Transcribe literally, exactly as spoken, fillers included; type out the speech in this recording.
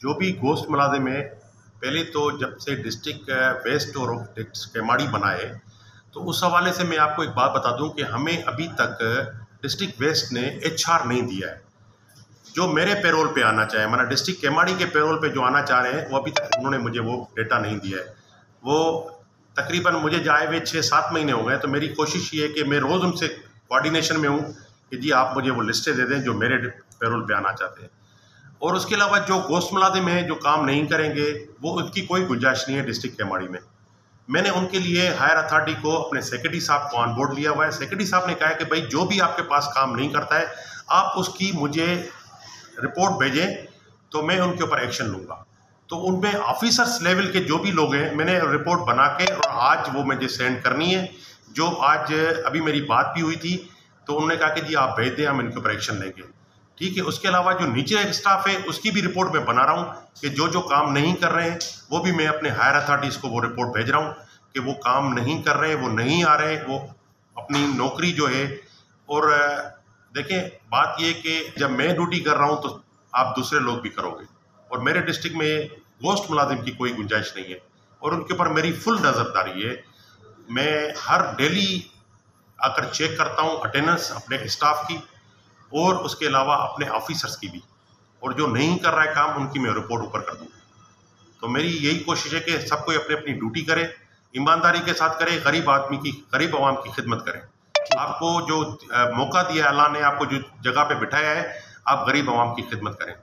जो भी गोश्त मुलाजिम है, पहले तो जब से डिस्ट्रिक्ट वेस्ट और केमाड़ी बनाए, तो उस हवाले से मैं आपको एक बात बता दूं कि हमें अभी तक डिस्ट्रिक्ट वेस्ट ने एच आर नहीं दिया है जो मेरे पेरोल पे आना चाहे। मतलब डिस्ट्रिक्ट केमाड़ी के पेरोल पे जो आना चाह रहे हैं, वो अभी तक उन्होंने मुझे वो डेटा नहीं दिया है। वो तकरीबन मुझे जाए हुए छः सात महीने हो गए, तो मेरी कोशिश ये है कि मैं रोज़ उनसे कोऑर्डिनेशन में हूँ कि जी आप मुझे वो लिस्टें दे दें जो मेरे पेरोल पे आना चाहते हैं। और उसके अलावा जो गोश्त मुलाजिम हैं जो काम नहीं करेंगे, वो उनकी कोई गुंजाइश नहीं है डिस्ट्रिक्ट केमाड़ी में। मैंने उनके लिए हायर अथॉरिटी को, अपने सेक्रेटरी साहब को ऑन बोर्ड लिया हुआ है। सेक्रेटरी साहब ने कहा है कि भाई जो भी आपके पास काम नहीं करता है, आप उसकी मुझे रिपोर्ट भेजें तो मैं उनके ऊपर एक्शन लूँगा। तो उनमें ऑफिसर्स लेवल के जो भी लोग हैं, मैंने रिपोर्ट बना के और आज वो मुझे सेंड करनी है। जो आज अभी मेरी बात भी हुई थी, तो उन्होंने कहा कि जी आप भेज दें, हम इनके ऊपर एक्शन लेंगे। ठीक है। उसके अलावा जो नीचे स्टाफ है, उसकी भी रिपोर्ट मैं बना रहा हूँ कि जो जो काम नहीं कर रहे हैं, वो भी मैं अपने हायर अथॉरिटीज़ को वो रिपोर्ट भेज रहा हूँ कि वो काम नहीं कर रहे हैं, वो नहीं आ रहे हैं, वो अपनी नौकरी जो है। और देखें, बात ये कि जब मैं ड्यूटी कर रहा हूँ तो आप दूसरे लोग भी करोगे, और मेरे डिस्ट्रिक्ट में गोश्त मुलाजिम की कोई गुंजाइश नहीं है और उनके ऊपर मेरी फुल नज़रदारी है। मैं हर डेली आकर चेक करता हूँ अटेंडेंस अपने स्टाफ की और उसके अलावा अपने ऑफिसर्स की भी, और जो नहीं कर रहा है काम, उनकी मैं रिपोर्ट ऊपर कर दूँ। तो मेरी यही कोशिश है कि सब कोई अपनी अपनी ड्यूटी करे, ईमानदारी के साथ करे, गरीब आदमी की, गरीब आवाम की खिदमत करें। आपको जो मौका दिया अल्लाह ने, आपको जो जगह पे बिठाया है, आप गरीब आवाम की खिदमत करें।